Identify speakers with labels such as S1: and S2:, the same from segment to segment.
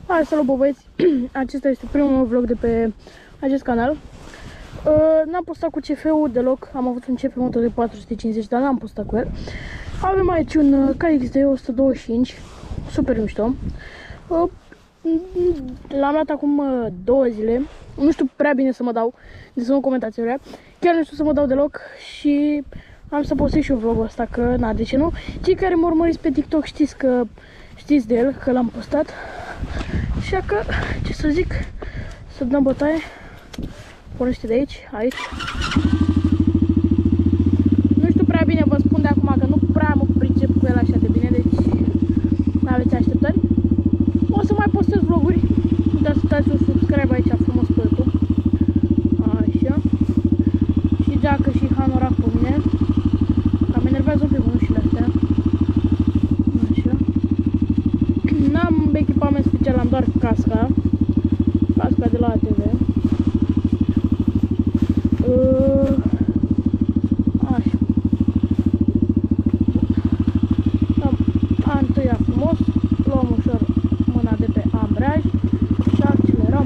S1: Hai, salut, băieți! Acesta este primul vlog de pe acest canal. N-am postat cu CF-ul deloc. Am avut un CF moto de 450, dar n-am postat cu el. Avem aici un KXD 125, super mișto. L-am luat acum 2 zile. Nu știu prea bine să mă dau, deci să nu comentați vrea. Chiar nu știu să mă dau deloc și am să postez și eu vlogul ăsta, că na, de ce nu? Cei care mă urmăriți pe TikTok știți de el, că l-am postat. Așa că, ce să zic, să dăm bătaie. Pornește de aici. Nu știu prea bine, vă spun de acum că nu prea mă pricep cu el așa de bine, deci nu aveți așteptări. O să mai postez vloguri. Uitați să dați un subscribe aici frumos pe YouTube. Așa. Și geacă și hanorac pe mine. Cam enervează un pic mânușile astea. Așa. N-am echipament special, am doar casca. Casca de la ATV. Așa. Dăm întâia frumos. Luăm ușor mâna de pe ambreiaj și accelerăm.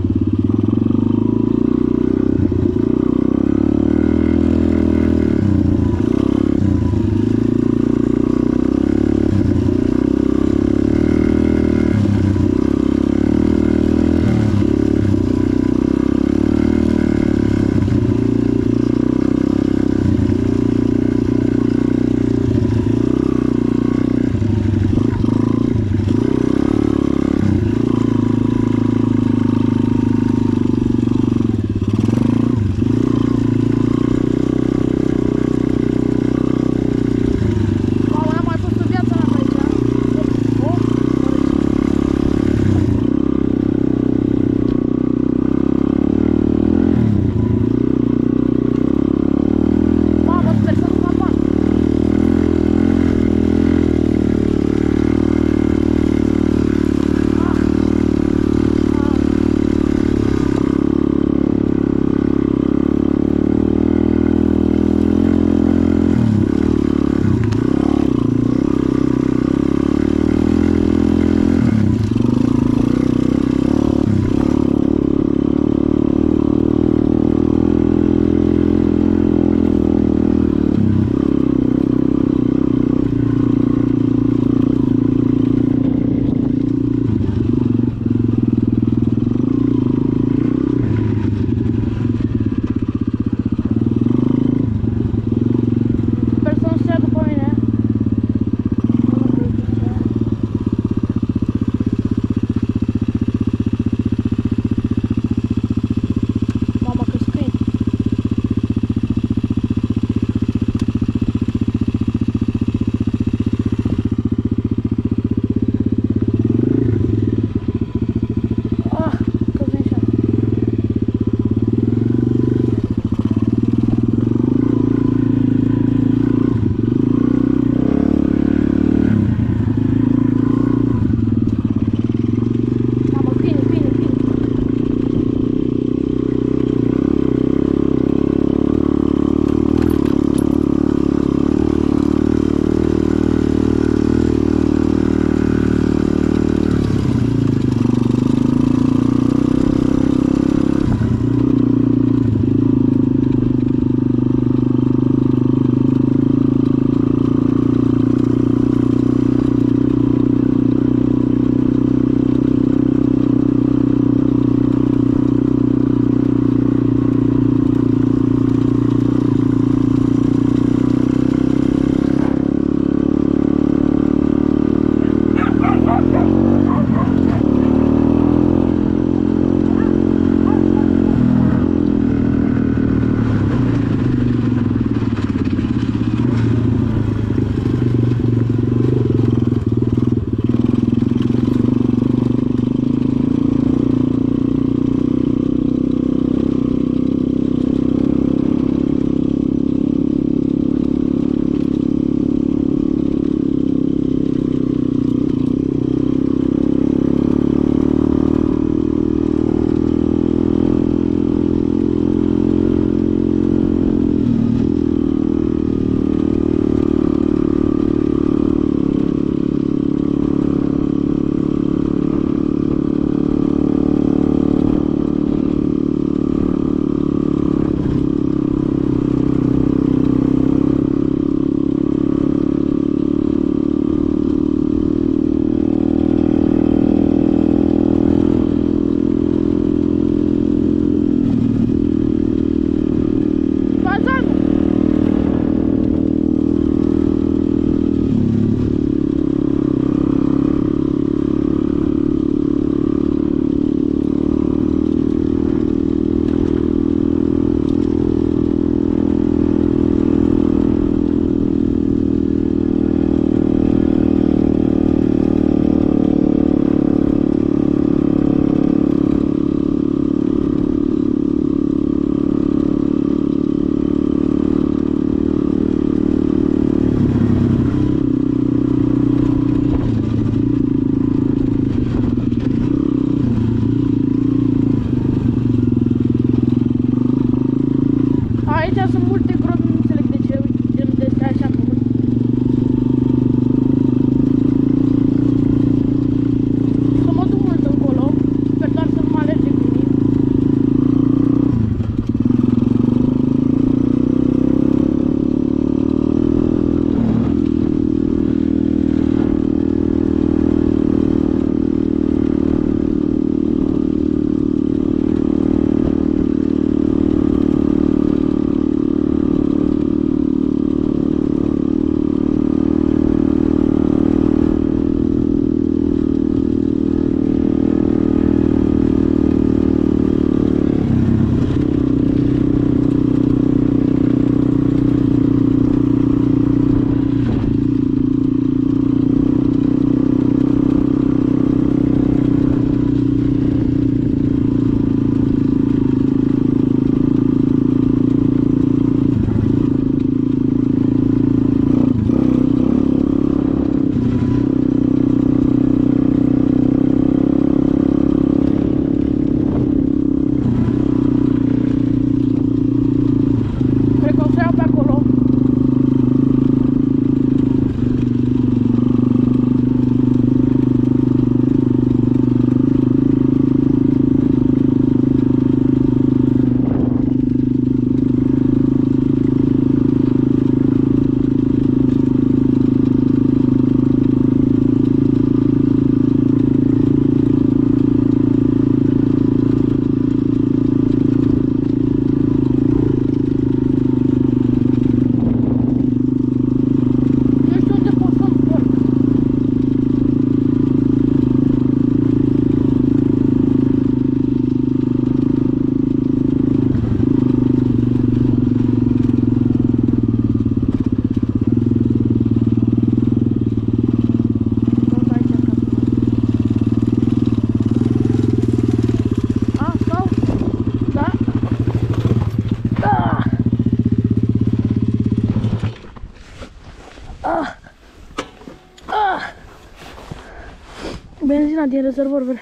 S1: Benzina din rezervor vine.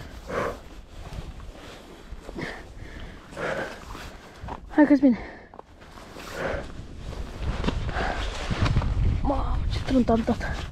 S1: Hai că-ți bine. Mamă, ce trânt am dat.